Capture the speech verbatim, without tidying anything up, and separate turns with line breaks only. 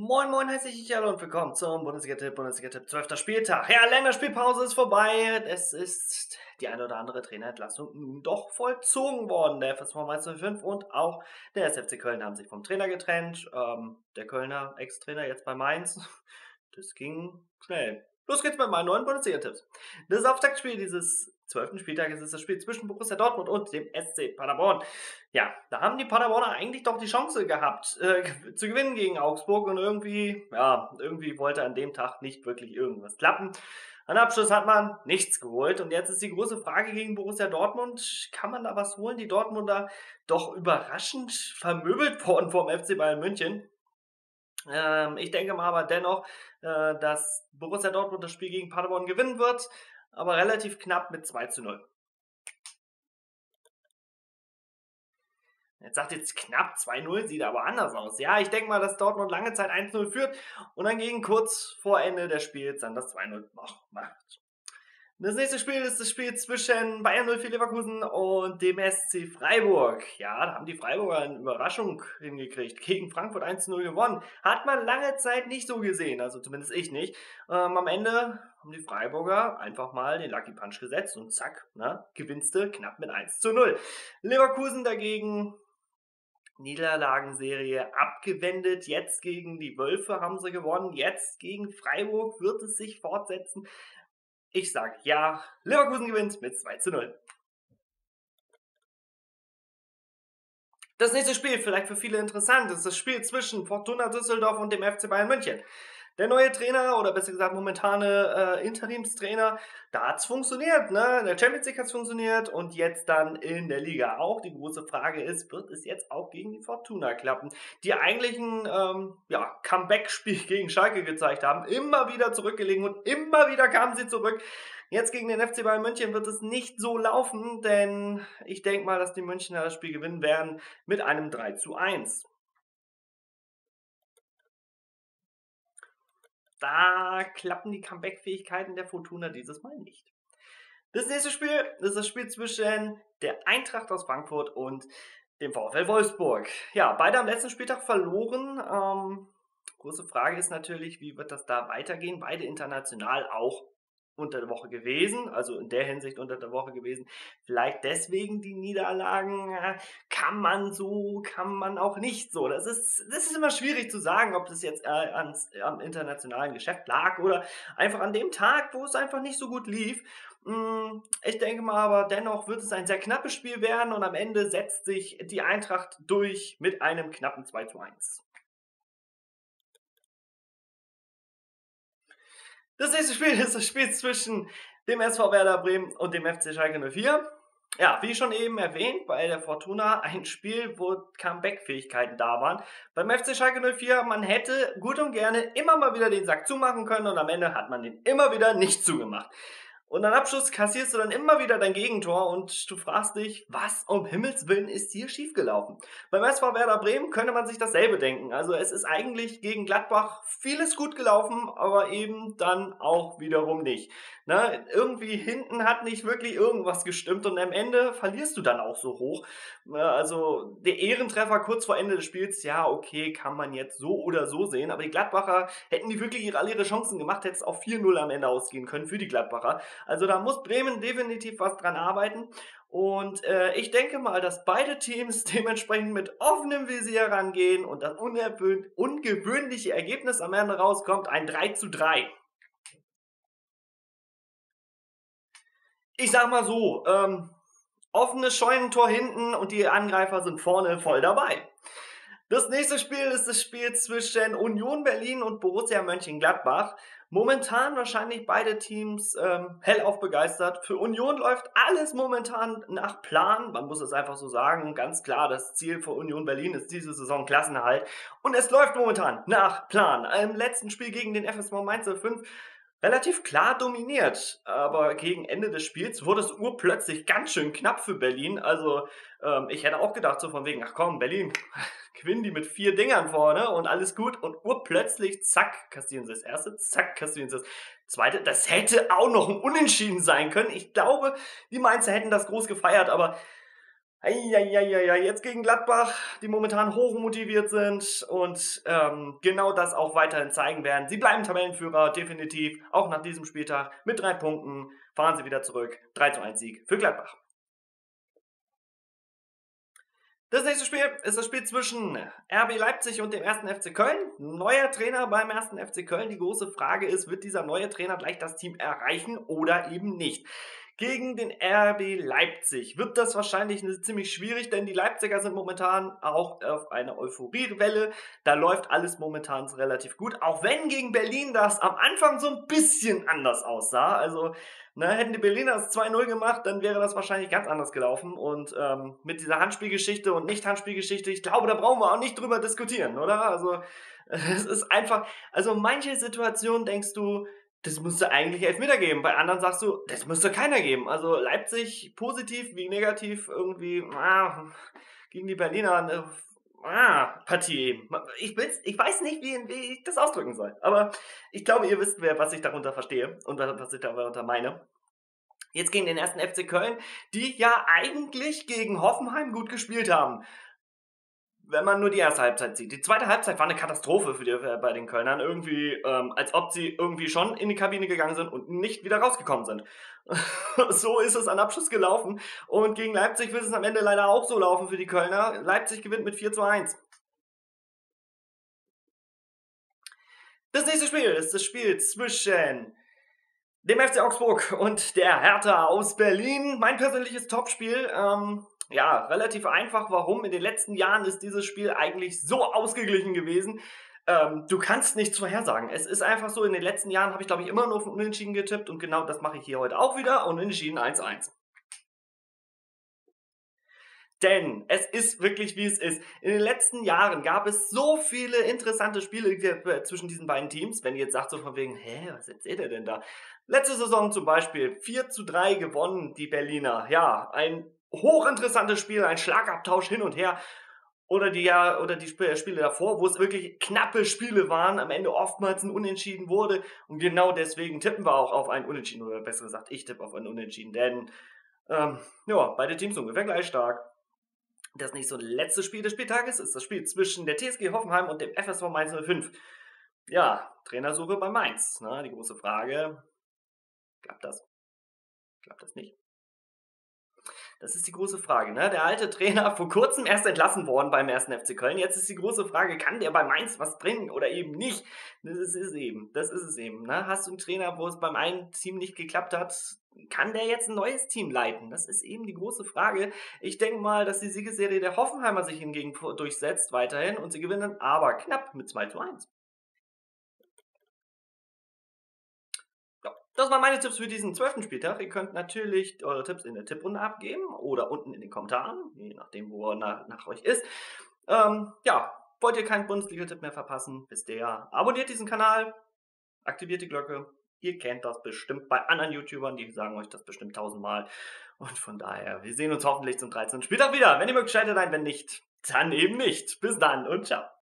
Moin Moin, herzlich hallo und willkommen zum Bundesliga-Tipp, Bundesliga-Tipp, zwölfter Spieltag. Ja, Länderspielpause ist vorbei. Es ist die eine oder andere Trainerentlassung nun doch vollzogen worden. Der F S V Mainz null fünf und auch der S F C Köln haben sich vom Trainer getrennt. Ähm, der Kölner Ex-Trainer jetzt bei Mainz. Das ging schnell. Los geht's mit meinen neuen Bundesliga-Tipps. Das Auftaktspiel dieses zwölften Spieltages ist das Spiel zwischen Borussia Dortmund und dem S C Paderborn. Ja, da haben die Paderborner eigentlich doch die Chance gehabt, äh, zu gewinnen gegen Augsburg und irgendwie, ja, irgendwie wollte an dem Tag nicht wirklich irgendwas klappen. An Abschluss hat man nichts geholt und jetzt ist die große Frage gegen Borussia Dortmund, kann man da was holen? Die Dortmunder doch überraschend vermöbelt worden vom F C Bayern München. Ähm, ich denke mal aber dennoch, äh, dass Borussia Dortmund das Spiel gegen Paderborn gewinnen wird, aber relativ knapp mit zwei zu null. Jetzt sagt jetzt knapp zwei null, sieht aber anders aus. Ja, ich denke mal, dass Dortmund lange Zeit eins null führt und dann gegen kurz vor Ende des Spiels dann das zwei null macht. Das nächste Spiel ist das Spiel zwischen Bayern null vier Leverkusen und dem S C Freiburg. Ja, da haben die Freiburger eine Überraschung hingekriegt. Gegen Frankfurt eins zu null gewonnen. Hat man lange Zeit nicht so gesehen, also zumindest ich nicht. Ähm, am Ende haben die Freiburger einfach mal den Lucky Punch gesetzt und zack, ne, gewinnst du knapp mit eins zu null. Leverkusen dagegen Niederlagenserie abgewendet. Jetzt gegen die Wölfe haben sie gewonnen. Jetzt gegen Freiburg wird es sich fortsetzen. Ich sage ja, Leverkusen gewinnt mit zwei zu null. Das nächste Spiel, vielleicht für viele interessant, ist das Spiel zwischen Fortuna Düsseldorf und dem F C Bayern München. Der neue Trainer, oder besser gesagt momentane äh, Interimstrainer, da hat's funktioniert, ne? In der Champions League hat's funktioniert und jetzt dann in der Liga auch. Die große Frage ist, wird es jetzt auch gegen die Fortuna klappen, die eigentlich ein ähm, ja, Comeback-Spiel gegen Schalke gezeigt haben, immer wieder zurückgelegen und immer wieder kamen sie zurück. Jetzt gegen den F C Bayern München wird es nicht so laufen, denn ich denke mal, dass die Münchner das Spiel gewinnen werden mit einem drei zu eins. Da klappen die Comeback-Fähigkeiten der Fortuna dieses Mal nicht. Das nächste Spiel ist das Spiel zwischen der Eintracht aus Frankfurt und dem VfL Wolfsburg. Ja, beide am letzten Spieltag verloren. Ähm, große Frage ist natürlich, wie wird das da weitergehen? Beide international auch unter der Woche gewesen, also in der Hinsicht unter der Woche gewesen. Vielleicht deswegen die Niederlagen, äh, kann man so, kann man auch nicht so. Das ist, das ist immer schwierig zu sagen, ob das jetzt äh, ans, am internationalen Geschäft lag oder einfach an dem Tag, wo es einfach nicht so gut lief. Mm, Ich denke mal aber dennoch wird es ein sehr knappes Spiel werden und am Ende setzt sich die Eintracht durch mit einem knappen zwei zu eins. Das nächste Spiel ist das Spiel zwischen dem S V Werder Bremen und dem F C Schalke null vier. Ja, wie schon eben erwähnt, bei der Fortuna ein Spiel, wo Comeback-Fähigkeiten da waren. Beim F C Schalke null vier, man hätte gut und gerne immer mal wieder den Sack zumachen können und am Ende hat man den immer wieder nicht zugemacht. Und am Abschluss kassierst du dann immer wieder dein Gegentor und du fragst dich, was um Himmels Willen ist hier schiefgelaufen? Beim S V Werder Bremen könnte man sich dasselbe denken. Also es ist eigentlich gegen Gladbach vieles gut gelaufen, aber eben dann auch wiederum nicht. Ne? Irgendwie hinten hat nicht wirklich irgendwas gestimmt und am Ende verlierst du dann auch so hoch. Also der Ehrentreffer kurz vor Ende des Spiels, ja okay, kann man jetzt so oder so sehen, aber die Gladbacher, hätten die wirklich ihre, alle ihre Chancen gemacht, hätte es auch vier null am Ende ausgehen können für die Gladbacher. Also da muss Bremen definitiv was dran arbeiten. Und äh, ich denke mal, dass beide Teams dementsprechend mit offenem Visier rangehen und das ungewöhnliche Ergebnis am Ende rauskommt, ein drei zu drei. Ich sag mal so, ähm, offenes Scheunentor hinten und die Angreifer sind vorne voll dabei. Das nächste Spiel ist das Spiel zwischen Union Berlin und Borussia Mönchengladbach. Momentan wahrscheinlich beide Teams ähm, hellauf begeistert. Für Union läuft alles momentan nach Plan. Man muss es einfach so sagen. Ganz klar, das Ziel für Union Berlin ist diese Saison Klassenerhalt. Und es läuft momentan nach Plan. Im letzten Spiel gegen den F S V Mainz null fünf relativ klar dominiert, aber gegen Ende des Spiels wurde es urplötzlich ganz schön knapp für Berlin. Also ähm, ich hätte auch gedacht so von wegen, ach komm, Berlin, gewinnen die mit vier Dingern vorne und alles gut. Und urplötzlich, zack, kassieren sie das erste, zack, kassieren sie das zweite. Das hätte auch noch ein Unentschieden sein können. Ich glaube, die Mainzer hätten das groß gefeiert, aber Eieieiei, jetzt gegen Gladbach, die momentan hochmotiviert sind und ähm, genau das auch weiterhin zeigen werden. Sie bleiben Tabellenführer, definitiv, auch nach diesem Spieltag. Mit drei Punkten fahren sie wieder zurück. drei zu eins Sieg für Gladbach. Das nächste Spiel ist das Spiel zwischen R B Leipzig und dem ersten F C Köln. Neuer Trainer beim ersten F C Köln. Die große Frage ist, wird dieser neue Trainer gleich das Team erreichen oder eben nicht? Gegen den R B Leipzig wird das wahrscheinlich ziemlich schwierig, denn die Leipziger sind momentan auch auf einer Euphoriewelle. Da läuft alles momentan relativ gut, auch wenn gegen Berlin das am Anfang so ein bisschen anders aussah. Also ne, hätten die Berliner das zwei null gemacht, dann wäre das wahrscheinlich ganz anders gelaufen. Und ähm, mit dieser Handspielgeschichte und Nicht-Handspielgeschichte, ich glaube, da brauchen wir auch nicht drüber diskutieren, oder? Also es ist einfach, also manche Situationen denkst du, das müsste eigentlich Elfmeter geben. Bei anderen sagst du, das müsste keiner geben. Also Leipzig positiv wie negativ irgendwie ah, gegen die Berliner eine ah, Partie eben. Ich, will's, ich weiß nicht, wie, wie ich das ausdrücken soll. Aber ich glaube, ihr wisst, wer, was ich darunter verstehe und was ich darunter meine. Jetzt gegen den ersten F C Köln, die ja eigentlich gegen Hoffenheim gut gespielt haben. Wenn man nur die erste Halbzeit sieht. Die zweite Halbzeit war eine Katastrophe für die, äh, bei den Kölnern. Irgendwie, ähm, als ob sie irgendwie schon in die Kabine gegangen sind und nicht wieder rausgekommen sind. So ist es an Abschluss gelaufen. Und gegen Leipzig wird es am Ende leider auch so laufen für die Kölner. Leipzig gewinnt mit vier zu eins. Das nächste Spiel ist das Spiel zwischen dem F C Augsburg und der Hertha aus Berlin. Mein persönliches Topspiel. Ähm, ja, relativ einfach. Warum? In den letzten Jahren ist dieses Spiel eigentlich so ausgeglichen gewesen. Ähm, du kannst nichts vorhersagen. Es ist einfach so, in den letzten Jahren habe ich, glaube ich, immer nur auf Unentschieden getippt und genau das mache ich hier heute auch wieder. Und Unentschieden eins zu eins. Denn es ist wirklich, wie es ist. In den letzten Jahren gab es so viele interessante Spiele äh, zwischen diesen beiden Teams. Wenn ihr jetzt sagt so von wegen, hä, was erzählt ihr denn da? Letzte Saison zum Beispiel vier zu drei gewonnen, die Berliner. Ja, ein hochinteressantes Spiel, ein Schlagabtausch hin und her. Oder die, ja, oder die Spiele davor, wo es wirklich knappe Spiele waren, am Ende oftmals ein Unentschieden wurde. Und genau deswegen tippen wir auch auf ein Unentschieden. Oder besser gesagt, ich tippe auf ein Unentschieden. Denn, ähm, ja, beide Teams ungefähr gleich stark. Das nächste und letzte Spiel des Spieltages ist das Spiel zwischen der T S G Hoffenheim und dem F S V Mainz null fünf. Ja, Trainersuche bei Mainz. Na, die große Frage, klappt das? Klappt das nicht? Das ist die große Frage. Ne? Der alte Trainer, vor kurzem erst entlassen worden beim ersten F C Köln. Jetzt ist die große Frage, kann der bei Mainz was bringen oder eben nicht? Das ist es eben. Das ist es eben. Ne? Hast du einen Trainer, wo es beim einen Team nicht geklappt hat, kann der jetzt ein neues Team leiten? Das ist eben die große Frage. Ich denke mal, dass die Siegesserie der Hoffenheimer sich hingegen durchsetzt weiterhin und sie gewinnen aber knapp mit zwei zu eins. Das waren meine Tipps für diesen zwölften Spieltag. Ihr könnt natürlich eure Tipps in der Tipprunde abgeben oder unten in den Kommentaren, je nachdem, wo er nach, nach euch ist. Ähm, ja, wollt ihr keinen Bundesliga-Tipp mehr verpassen, wisst ihr ja. Abonniert diesen Kanal, aktiviert die Glocke. Ihr kennt das bestimmt bei anderen YouTubern, die sagen euch das bestimmt tausendmal. Und von daher, wir sehen uns hoffentlich zum dreizehnten Spieltag wieder. Wenn ihr mögt, schaltet ein, wenn nicht, dann eben nicht. Bis dann und ciao.